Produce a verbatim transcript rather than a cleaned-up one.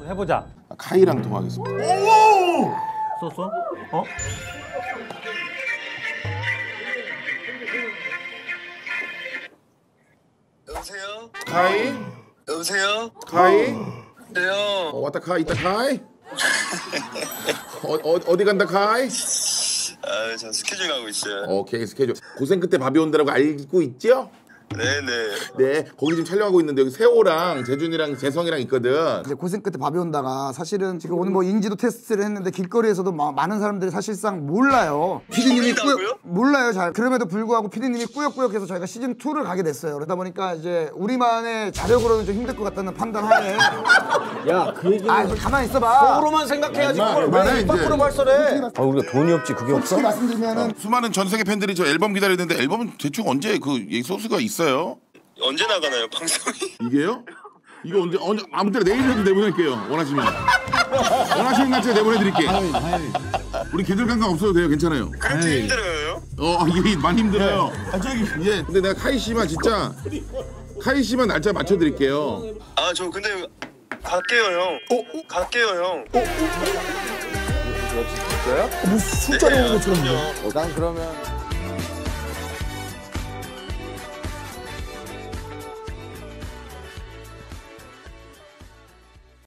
해보자. 카이랑 통화하겠습니다. 오! 썼어? 어? 여보세요? 카이? 여보세요? 카이? 네요. 어, 왔다 카이, 있다 카이? 어, 어, 어디 간다 카이? 아, 저 스케줄 가고 있어요. 오케이, 스케줄. 고생 끝에 밥이 온다라고 알고 있죠? 네네. 네, 거기 지금 촬영하고 있는데 여기 세호랑 재준이랑 재성이랑 있거든. 이제 고생 끝에 밥이 온다가 사실은 지금 오늘 뭐 인지도 테스트를 했는데 길거리에서도 마, 많은 사람들이 사실상 몰라요. 피디님이 꾸역 몰라요 잘. 그럼에도 불구하고 피디님이 꾸역꾸역해서 저희가 시즌 이를 가게 됐어요. 그러다 보니까 이제 우리만의 자력으로는 좀 힘들 것 같다는 판단하에 야, 그 얘기는 아, 가만히 있어봐. 속으로만 생각해야지. 얼마, 그걸 얼마나 왜 이제. 밖으로 발설해? 아, 우리가 돈이 없지 그게 없어? 솔직히 말씀드리면은 수많은 전 세계 팬들이 저 앨범 기다리는데 앨범은 대충 언제 그 소스가 있어요? 언제 나가나요, 방송이? 이게요? 이거 언제 언제 아무 때나 내일이라도 내보낼게요. 원하시면 원하시는 날짜에 내보내드릴게. 우리 계절 감각 없어도 돼요. 괜찮아요. 그렇게 힘들어요? 어 이게 많이 힘들어요. 아 저기 예. 근데 내가 카이 씨만 진짜 카이 씨만 날짜 맞춰드릴게요. 아, 저 근데 갈게요, 형. 어? 갈게요, 형. 무슨 술자리 오는 것처럼. 형. 난 그러면